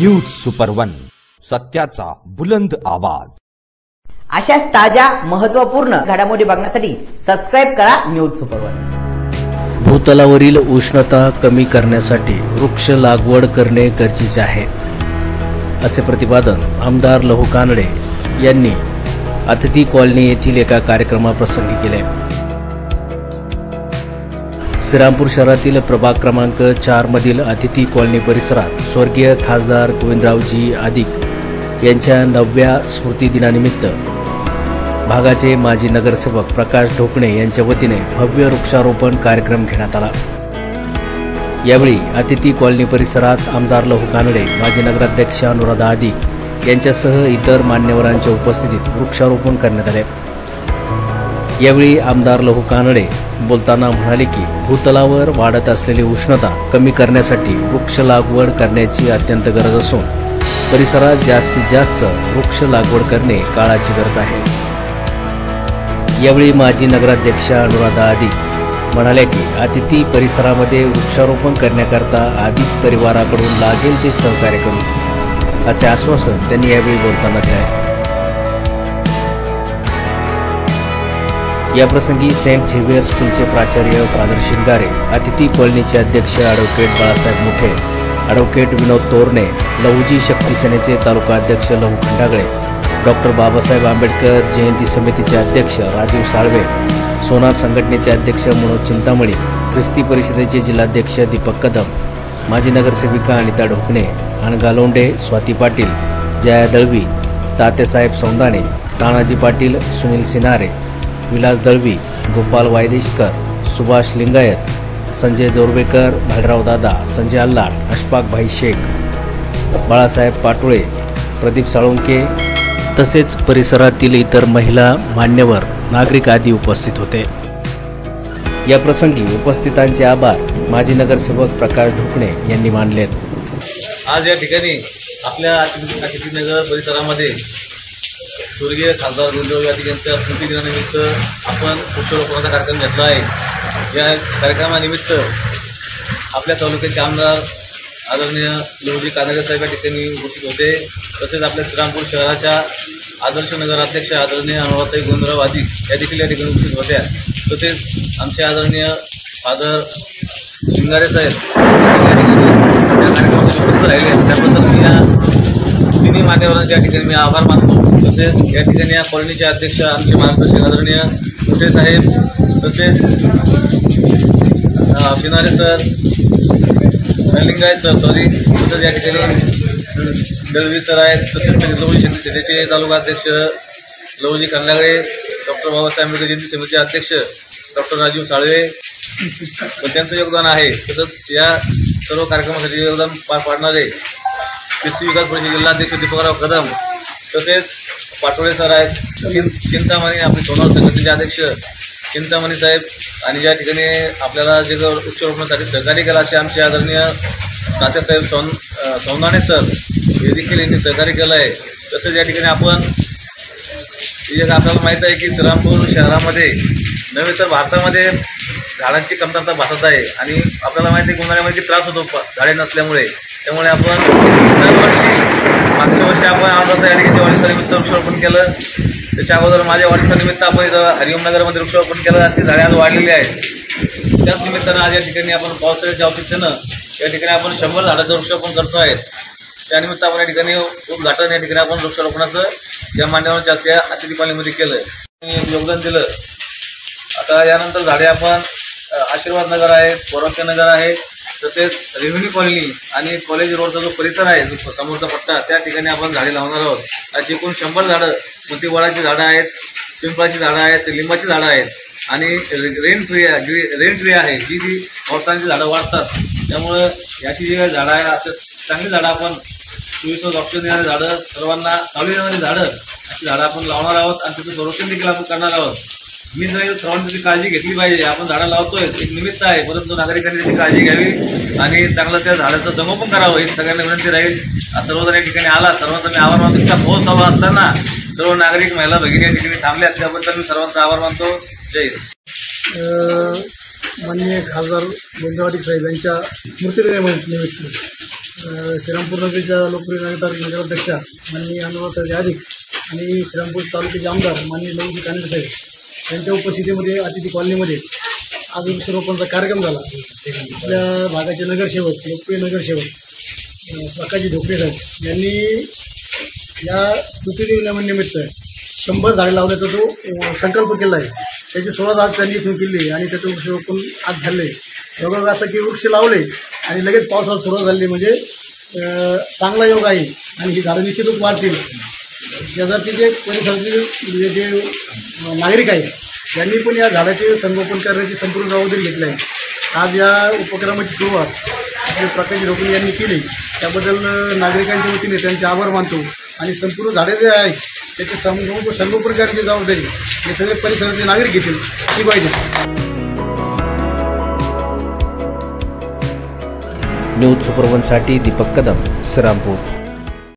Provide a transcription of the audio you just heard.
News super one, सत्याचा बुलंद आवाज। अशाच ताज्या महत्त्वपूर्ण घडामोडी बघण्यासाठी सबस्क्राइब करा न्यूज सुपर वन। भूतलावरील उष्णता कमी करण्यासाठी वृक्ष लागवड करणे गरजेचे आहे, असे प्रतिपादन आमदार लहू कानडे यांनी अतिथी कॉलनी येथील एका कार्यक्रमाप्रसंगी केले। श्रीरामपूर शहरातील प्रभाग क्रमांक 4 मधील अतिथी कॉलनी परिसरात स्वर्गीय खासदार गोविंदरावजी आदिक यांच्या 9व्या स्मृती दिनानिमित्त भागाचे माजी नगरसेवक प्रकाश ढोकणे यांच्या वतीने भव्य वृक्षारोपण कार्यक्रम घेण्यात आला। यावेळी अतिथी कॉलनी परिसरात आमदार लहू कानडे, माजी नगराध्यक्ष अनुराधा आदिक यांच्यासह इतर मान्यवरांच्या उपस्थितीत वृक्षारोपण करण्यात आले। यावेळी आमदार लहू कानडे बोलताना म्हणाले की भूतलावर वाढत असलेली उष्णता कमी करण्यासाठी वृक्ष लागवड करण्याची अत्यंत गरज असून परिसरात जास्तीत जास्त वृक्ष लागवड करणे काळाची गरज आहे। यावेळी माजी नगराध्यक्ष अनुराधा आदिक म्हणाले की अतिथी परिसरामध्ये वृक्षारोपण करण्याकरता आदिक परिवाराकडून लागेल ते सहकार्य करू, असे आश्वासन त्यांनी यावेळी बोलताना दिले। याप्रसंगी सेंट झेवियर स्कूलचे प्राचार्य फादर शिंगारे, अतिथी कॉलनीचे अध्यक्ष ॲडव्होकेट बाळासाहेब मुठे, ॲडव्होकेट विनोद तोरणे, लहुजी शक्ती सेनेचे तालुका अध्यक्ष लहू खंडागळे, डॉक्टर बाबासाहेब आंबेडकर जयंती समितीचे अध्यक्ष राजीव साळवे, सोनार संघटनेचे अध्यक्ष मनोज चिंतामणी, ख्रिस्ती परिषदेचे जिल्हाध्यक्ष दीपक कदम, माजी नगरसेविका अनिता ढोकणे, अनगालोंडे, स्वाती पाटील, जया दळवी, तात्यासाहेब सौंदाणे, तानाजी पाटील, सुनील सिनारे, विलास दळवी, गोपाल वायदेशकर, सुभाष लिंगायत, संजय जोरवेकर, भालराव दादा, संजय अल्लाट, अशफाक भाई शेख, बाळासाहेब पाटोळे, प्रदीप साळुंके तसेच परिसरातील इतर महिला, मान्यवर, नागरिक आदी उपस्थित होते। या प्रसंगी उपस्थितांचे आभार माजी नगरसेवक प्रकाश ढोकणे यांनी मानले। आज या ठिकाणी आपल्या अतिथीनगर परिसरामध्ये स्वर्गीय खासदार गोविंदरावजी आदिक यांच्या स्मृती दिनानिमित्त आपण वृक्षारोपणाचा कार्यक्रम घेतला आहे। या कार्यक्रमानिमित्त आपल्या तालुक्याचे आमदार आदरणीय लहुजी कानडे साहेब या ठिकाणी उपस्थित होते। तसेच आपल्या श्रीरामपूर शहराच्या आदर्श नगराध्यक्ष आदरणीय अनुराधाताई गोविंदराव आदिक या देखील या ठिकाणी उपस्थित होत्या। तसेच आमचे आदरणीय फादर शिंगारे साहेब या ठिकाणी या कार्यक्रमामध्ये उपस्थित राहिले, त्याबद्दल मी या तिन्ही मान्यवरांच्या ठिकाणी मी आभार मानतो। तसेच या ठिकाणी या कॉलनीचे अध्यक्ष आमचे मार्गदर्शक आदरणीय मुठे साहेब, तसेच शिनारे सर, लिंगायत सर तसेच या ठिकाणी दळवी सर आहेत, तसेच लहुजी शक्ती सेनेचे तालुका अध्यक्ष लहुजी खंडागळे, डॉक्टर बाबासाहेब आंबेडकर जयंती समितीचे अध्यक्ष डॉक्टर राजीव साळवे त्यांचं योगदान आहे। तसंच या सर्व कार्यक्रमासाठी योगदान पार पाडणारे कृषी विकास परिषद जिल्हाध्यक्ष दीपकराव कदम, तसेच पाटोळे सर आहेत, चिंतामणी आपले सोनार संघटनेचे अध्यक्ष चिंतामणी साहेब, आणि या ठिकाणी आपल्याला जे वृक्षारोपणासाठी सहकार्य केलं असे आमचे आदरणीय तात्यासाहेब सौंदाणे सर हे देखील यांनी सहकार्य केलं आहे। तसेच या ठिकाणी आपण आपल्याला माहीत आहे की श्रीरामपूर शहरामध्ये नव्हे तर भारतामध्ये झाडांची कमतरता भासत आहे आणि आपल्याला माहिती आहे की उन्हाळ्यामध्ये त्रास होतो झाडे नसल्यामुळे। त्यामुळे आपण मागच्या वर्षी आपण आमदार या ठिकाणी वाढदिवसानिमित्त वृक्षारोपण केलं, त्याच्या अगोदर माझ्या वाढदिवसानिमित्त आपण इथं हरिओमनगरमध्ये वृक्षारोपण केलं आणि ती झाडे आज वाढलेली आहेत। त्याच निमित्तानं आज या ठिकाणी आपण पावसाळ्याच्या औचित्यानं या ठिकाणी आपण 100 झाडाचं वृक्षारोपण करतो आहे। त्यानिमित्त आपण या ठिकाणी उद्घाटन या ठिकाणी आपण वृक्षारोपणाचं या मान्यवरांच्या त्या अतिथी कॉलनीमध्ये केलं, योगदान दिलं। आता यानंतर झाडे आपण आशीर्वाद नगर आहे, पौरात्य नगर आहे, तसेच रेव्हेन्यू कॉलनी आणि कॉलेज रोडचा जो परिसर आहे जो समोरचा पट्टा त्या ठिकाणी आपण झाडे लावणार आहोत। अशी एकूण 100 झाडं, मोतीवडाची झाडं आहेत, पिंपळाची झाडं आहेत, लिंबाची झाडं आहेत आणि रेन ट्री आहे जी पावसाळ्याची झाडं वाढतात। त्यामुळं याची जी झाडं आहे असं चांगली झाडं आपण 24 ऑक्सिजन देणारी झाडं, सर्वांना सावली देणारी झाडं अशी झाडं आपण लावणार आहोत आणि त्याचं संरक्षण देखील आपण करणार आहोत। मी जर सर्वांनी त्याची काळजी घेतली पाहिजे। आपण झाडं लावतोय एक निमित्त आहे, परंतु नागरिकांनी त्याची काळजी घ्यावी आणि चांगलं त्या झाडाचं संगोपन करावं ही सगळ्यांना विनंती राहील। सर्वजण या ठिकाणी आला, सर्वांचा मी आभार मानतो। इतका पाऊस हवा असताना सर्व नागरिक, महिला भगिनी या ठिकाणी थांबल्या, त्याबद्दल मी सर्वांचा आभार मानतो। जय हिंद। माननीय खासदार गोविंदरावजी साहेब यांच्या स्मृतिदिनानिमित्त श्रीरामपूर नगरीच्या लोकप्रिय नगराध्यक्षा माननीय अनुराधा अधिक आणि श्रीरामपूर तालुक्याचे आमदार माननीय लवजी कानडे साहेब यांच्या उपस्थितीमध्ये अतिथी कॉलनीमध्ये आज वृक्षारोपणाचा कार्यक्रम झाला. आपल्या भागाचे नगरसेवक लोकप्रिय नगरसेवक प्रकाशजी ढोकरे साहेब यांनी या स्मृतिदिनानिमित्त 100 झाडे लावण्याचा जो संकल्प केला आहे त्याची सुरुवात आज त्यांनी इथून केली आहे आणि त्याचं वृक्षारोपण आज झाले. योगायोग असं की वृक्ष लावले आणि लगेच पावसाला सुरुवात झाली म्हणजे चांगला योग आहे आणि ही झाडं निश्चितच वाढतील. शेजारचे जे परिसराचे जे नागरिक आहेत यांनी पण या झाडाचे संगोपन करण्याची संपूर्ण जबाबदारी घेतली आहे. आज या उपक्रमाची सुरुवात आपले प्रकाशजी ढोकरे यांनी केली त्याबद्दल नागरिकांच्या वतीने त्यांचे आभार मानतो आणि संपूर्ण झाडे जे आहेत त्याचे संगोपन करण्याची जबाबदारी हे सगळे परिसरातले नागरिक घेतील अशी पाहिजे. न्यूज सुपर 1 साठी दीपक कदम, श्रीरामपूर.